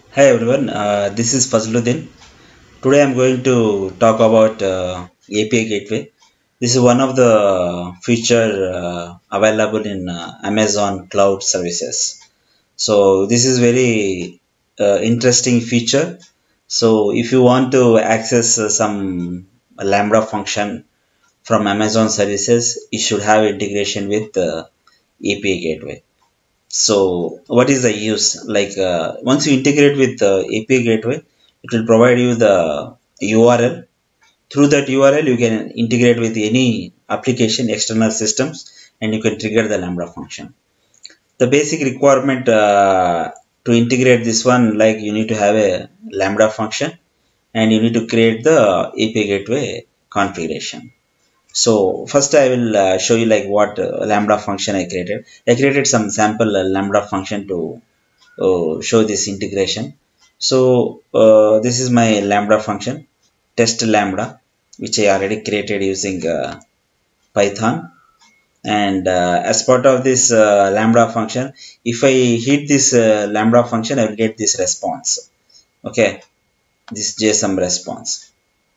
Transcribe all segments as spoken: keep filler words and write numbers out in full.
Hi everyone, uh, this is Fazluddin. Today I'm going to talk about uh, A P I Gateway. This is one of the feature uh, available in uh, Amazon Cloud Services. So this is very uh, interesting feature. So if you want to access uh, some Lambda function from Amazon services, you should have integration with uh, A P I Gateway. So what is the use? Like uh, once you integrate with the A P I gateway, it will provide you the U R L. Through that U R L, you can integrate with any application, external systems, and you can trigger the Lambda function. The basic requirement uh, to integrate this one, like you need to have a Lambda function, and you need to create the A P I gateway configuration. So first I will uh, show you like what uh, Lambda function I created. I created some sample uh, Lambda function to uh, show this integration. So uh, this is my Lambda function, test Lambda, which I already created using uh, Python. And uh, as part of this uh, Lambda function, if I hit this uh, Lambda function, I will get this response. Okay, this JSON response.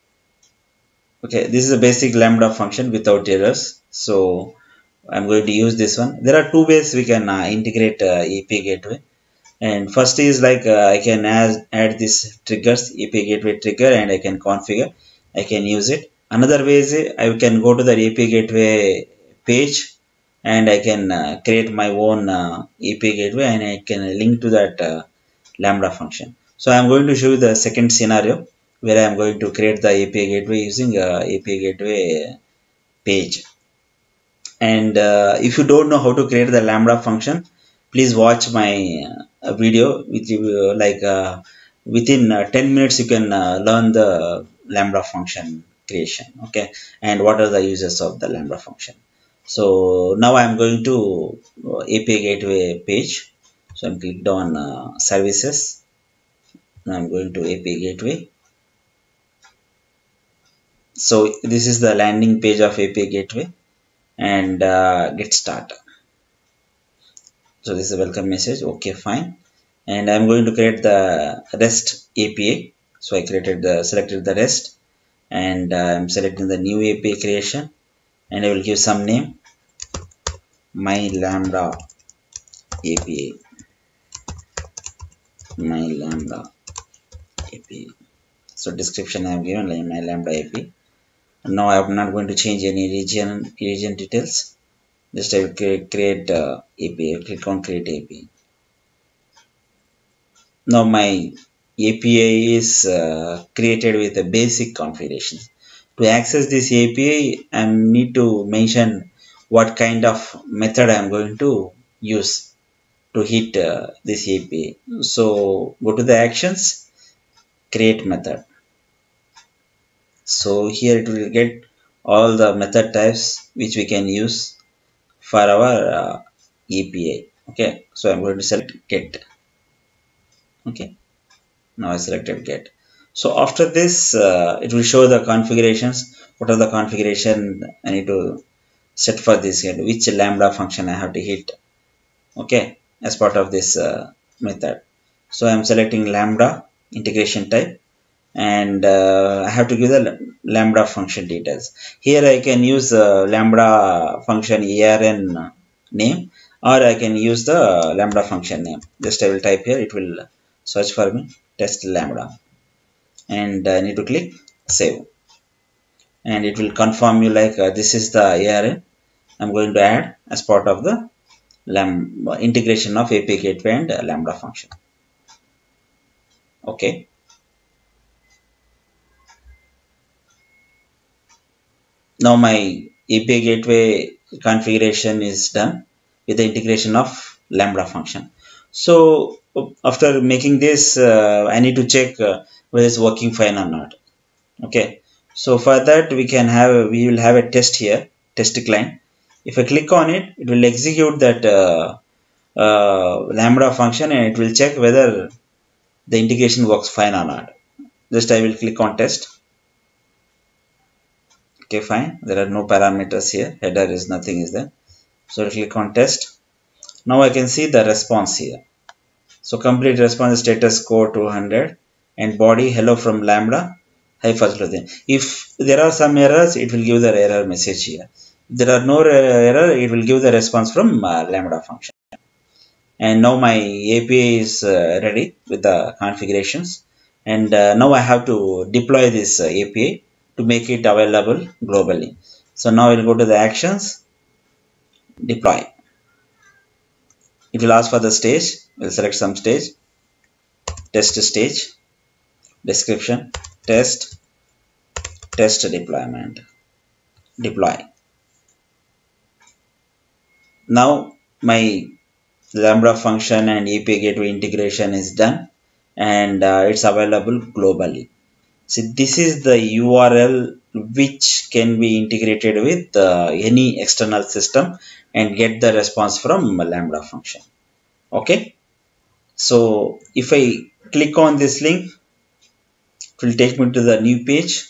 Okay, this is a basic Lambda function without errors. So I'm going to use this one. There are two ways we can uh, integrate uh, A P I gateway. And first is like uh, I can add, add this triggers, A P I gateway trigger, and I can configure. I can use it. Another way is I can go to the A P I gateway page and I can uh, create my own uh, A P I gateway and I can link to that uh, Lambda function. So I'm going to show you the second scenario where I'm going to create the A P I gateway using uh, A P I gateway page. And uh, if you don't know how to create the Lambda function, please watch my uh, video with you uh, like uh, within uh, ten minutes you can uh, learn the Lambda function creation. Okay, and what are the uses of the Lambda function. So now I'm going to uh, A P I gateway page. So I'm clicked on uh, services. Now I'm going to A P I gateway. So this is the landing page of A P I gateway, and uh, get started. So this is a welcome message. Okay, fine. And I'm going to create the REST A P I. So I created the selected the REST, and uh, I'm selecting the new A P I creation, and I will give some name, my Lambda A P I, my Lambda A P I. So description I have given like my Lambda A P I. Now I'm not going to change any region region details. Just I will create, create uh, A P I. Click on create A P I. Now my A P I is uh, created with a basic configuration. To access this A P I, I need to mention what kind of method I am going to use to hit uh, this A P I. So go to the actions, create method. So here it will get all the method types which we can use for our uh, A P I. Okay, so I'm going to select get. Okay. Now I selected get. So after this, uh, it will show the configurations. What are the configuration I need to set for this get? Which Lambda function I have to hit? Okay, as part of this uh, method. So I am selecting Lambda integration type, and uh, I have to give the Lambda function details. Here I can use the Lambda function arn name, or I can use the Lambda function name. Just I will type here. It will search for me test Lambda, and I need to click save, and it will confirm you like uh, this is the arn I'm going to add as part of the Lambda integration of A P I gateway and uh, Lambda function. Okay. Now my A P I gateway configuration is done with the integration of Lambda function. So after making this, uh, I need to check uh, whether it's working fine or not. Okay. So for that we can have we will have a test here, test client. If I click on it, it will execute that uh, uh, Lambda function, and it will check whether the integration works fine or not. Just I will click on test. Okay, fine. There are no parameters here. Header is nothing is there. So I click on test. Now I can see the response here. So complete response status score two hundred and body hello from lambda. Hi Fazluddin. If there are some errors, it will give the error message here. If there are no error, it will give the response from uh, lambda function. And now my A P I is uh, ready with the configurations. And uh, now I have to deploy this uh, A P I to make it available globally. So now I will go to the actions, deploy. It will ask for the stage. We'll select some stage, test stage, description, test, test deployment, deploy. Now my Lambda function and A P I gateway integration is done, and uh, it's available globally. See, this is the U R L which can be integrated with uh, any external system and get the response from Lambda function. Okay. So if I click on this link, it will take me to the new page.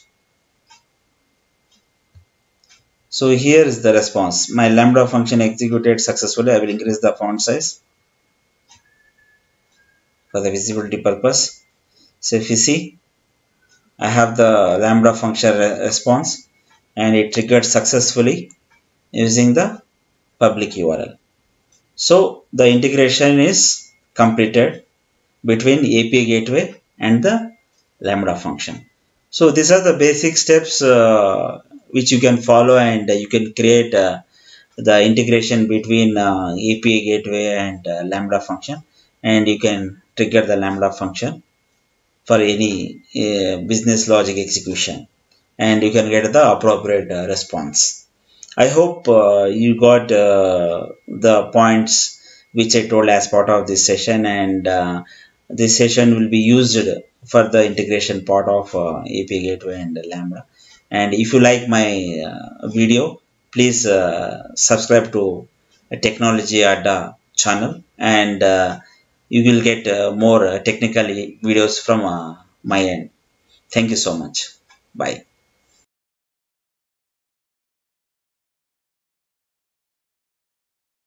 So here is the response. My Lambda function executed successfully. I will increase the font size for the visibility purpose. So if you see, I have the Lambda function re response and it triggered successfully using the public U R L. So the integration is completed between A P I gateway and the Lambda function. So these are the basic steps uh, which you can follow, and uh, you can create uh, the integration between uh, A P I gateway and uh, Lambda function, and you can trigger the Lambda function for any uh, business logic execution, and you can get the appropriate uh, response. I hope uh, you got uh, the points which I told as part of this session, and uh, this session will be used for the integration part of uh, A P I Gateway and Lambda. And if you like my uh, video, please uh, subscribe to Technology Adda channel, and uh, you will get uh, more uh, technical videos from uh, my end. Thank you so much. Bye.